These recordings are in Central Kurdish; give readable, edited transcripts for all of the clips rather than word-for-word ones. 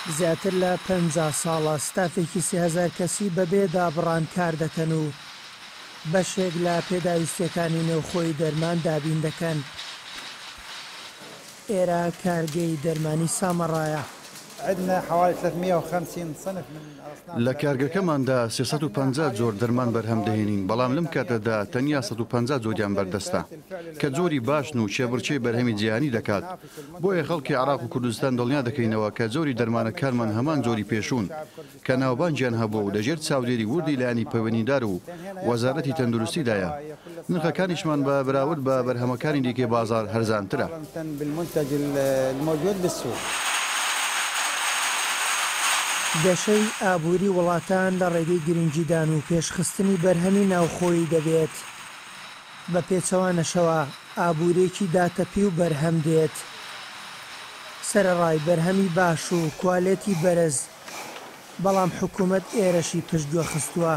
زیاتر لە 50 ساڵە ستافێکی 3000 کەسی بەبێ دابڕان کار دەکەن و بەشێک لە پێداویستەکانی نێوخۆی دەرمان دابین دەکەن. ئێرە کارگەی دەرمانی سامەڕایە. عندنا حوالي 350 صنف من أصناف. لە کارگەکەماندا 350 جۆر دەرمان بەرهەم دەهێنین، بەڵام لەم کاتەدا تەنیا 150 جۆریان بەردەستە کە جۆری باشن و شێبڕچەی بەرهەمی جیهانی دەکات. بۆیە خەڵکی عێراق و کوردستان دڵنیا دەکەینەوە کە جۆری دەرمانەکانمان هەمان جۆری پێشوون کە ناوبانجیان هەبوو و لەژێر چاودێری وردی لایەنی پەیوەندیدار و وەزارەتی تەندروستیدایە. نرخەکانیشمان بە بەراورد بە بەرهەمەکانی دیکەی بازار هەرزانترە. گەشەی ئابووری وڵاتان لە ڕێگەی گرنگیدان و پێشخستنی بەرهەمی ناوخۆیی دەبێت. بە پێچەوانەشەوە ئابوورێکی داتەپی و بەرهەم دێت. سەرەڕای بەرهەمی باش و کوالێتی بەرز، بەڵام حکوومەت ئێرەشی پشتگوێ خستووە.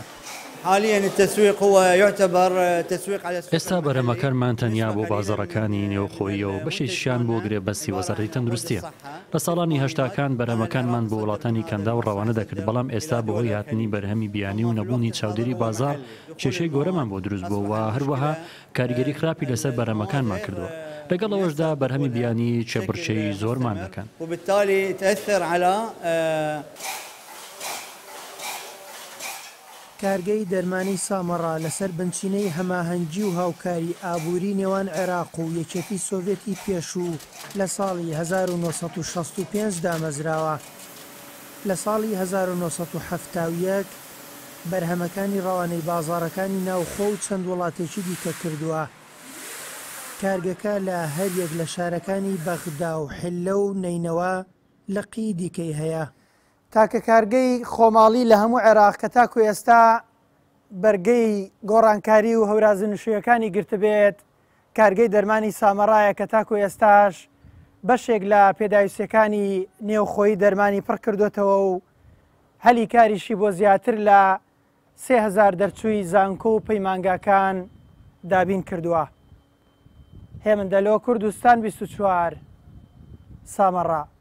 ئێستا بەرهەمەکانمان تەنیا بۆ بازاڕەکانی نێوخۆییەوە بەشێکیان بۆ گرێبەستی وەزارەتی تەندروستیە. لە ساڵانی هەشتاکان بەرهەمەکانمان بۆ وڵاتانی کەندا و ڕەوانە دەکرد، بەڵام ئێستا بەهۆی هاتنی بەرهەمی بیانی و نەبوونی چاودێری بازار کێشەی گەورەمان بۆ دروست بووە و هەروەها کاریگەری خراپی لەسەر بەرهەمەکانمان کردووە. لەگەڵ ئەوەشدا بەرهەمی بیانی چێبڕچەی زۆرمان دەکەن. کارگەی دەرمانی سامەڕا لەسەر بنچینەی هەماهەنگی و هاوکاری ئابووری نێوان عێراق و یەکێتی سۆڤێتی پێشوو لە ساڵی 1965 دامەزراوە. لە ساڵی 1970 بەرهەمەکانی ڕەوانەی بازاڕەکانی ناوخۆ و چەند وڵاتێکی دیکە کردووە. کارگەکە لە هەریەک لە شارەکانی بەغدا و حیلە و نەینەوە لەقی دیکەی هەیە. تاکە کارگەی خۆماڵی لە هەموو عێراق کە تاکو ئێستا بەرگەی گۆڕانکاری و هەورازنشویەکانی گرتبێت، کارگەی دەرمانی سامەڕایە کە تاکو ئێستاش بەشێک لە پێداویستەکانی نێوخۆیی دەرمانی پڕ کردوێتەوە و هەلی کاریشی بۆ زیاتر لە 3000 دەرچووی زانکۆ و پەیمانگاکان دابین کردووە. هێمن دەلۆ، کوردستان 24 سامەڕا.